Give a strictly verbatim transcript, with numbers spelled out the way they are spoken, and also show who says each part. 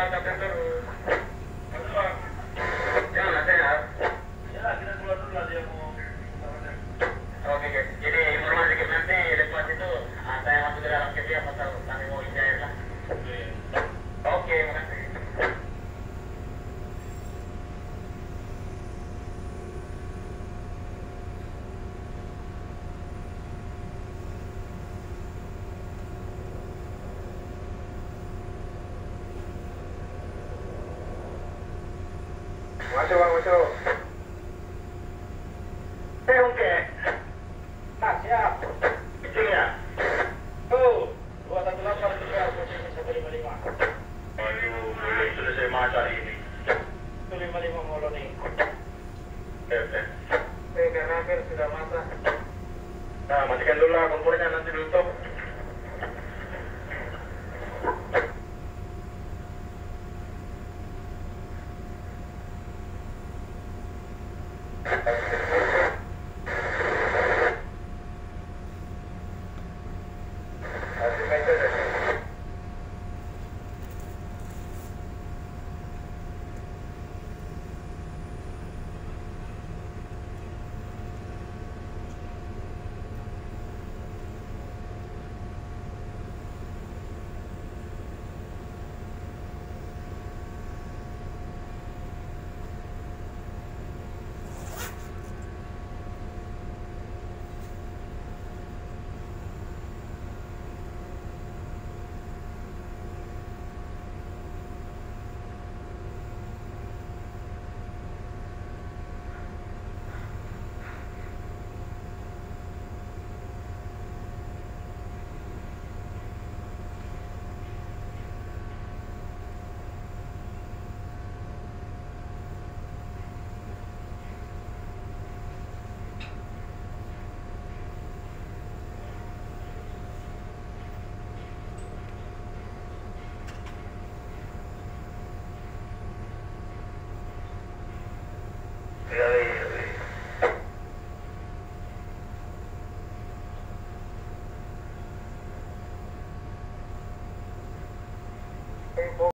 Speaker 1: kapten terus. Ya, sehat. Ya, kita keluar dulu lah dia mau. Oke, oke. Jadi informasi kita nanti lepas itu saya masuk ke dalam kebiasaan pasal kami mau injak lah. Oke, makasih. Masuk, bang, masuk. Eh, oke. Nah, siap. Itu ya. Tuh, dua satu delapan tiga posisi satu lima lima. Aduh, boleh sudah saya masak ini. Satu lima lima molo nih. Oke, oke. Oke, karena hampir sudah masak. Nah, matikan dulu lah kompornya nanti tutup. Oke.